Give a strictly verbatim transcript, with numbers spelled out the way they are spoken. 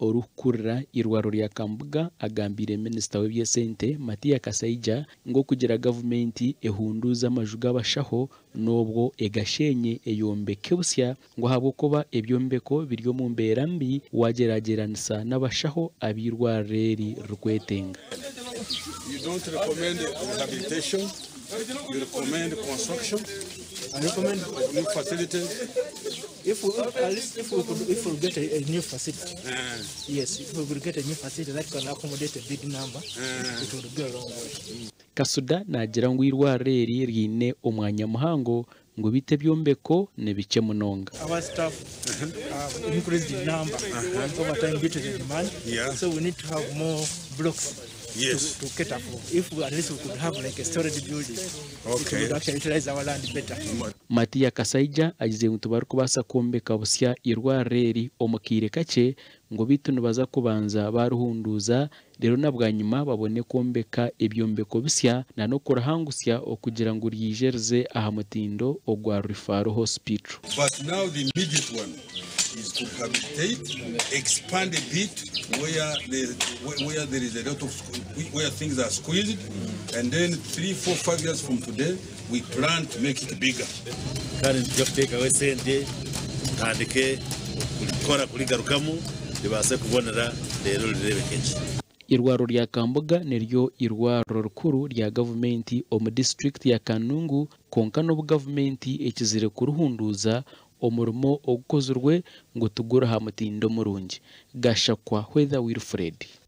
orukurra irwaro rya Kambuga agambire Minister w'ebyesente Matia Kasaija ngo kugira government ehunduza amaju g'abashaho nobwo egashenye eyombeke busya ngo habwo kuba ebyombeko biryo mu mbera mbi wagerageranisa n'abashaho abirwareri rukwetenga. You don't recommend rehabilitation, you recommend construction. I recommend new facilities. If we, at least if we could, if we get a, a new facility, Uh, yes, if we could get a new facility that can accommodate a big number, uh, it would go a long way. Kasuda nagira ngo irwareri rine omwanya muhango ngo bite byombeko ne bike munonga. Our staff have increased in number over time due to the demand. Yeah. So we need to have more blocks. Yes. To, to cater for. If we, at least we could have like a storage building, Okay. it would actually utilize our land better. Matia Kasaija agize ngo tubaru kubasa kombeka busya irwareri omukire kake ngo bitu baza kubanza baruhunduza rero nabwanyuma babone kombeka ebyombeko bisya na no kurahangusya okugira ngo rijerze aha mutindo ogwa Rifaro Hospital. but now the immediate one is to rehabilitate, expand a bit where the where, where there is a lot of where things are squeezed, and then three, four, five years from today, we plan to make it bigger. Kandi tujya kuteka wesende tandike gukora kuri garukamu libase kubonera rero lirebekeje. Irwaro rya Kambuga neryo irwaro rukuru rya government omu district ya Kanungu konka no government ekizire kuruhunduza omurimo ogukozurwe ngo tugura ha mutindo murungi gashakwa Whether Wilfred.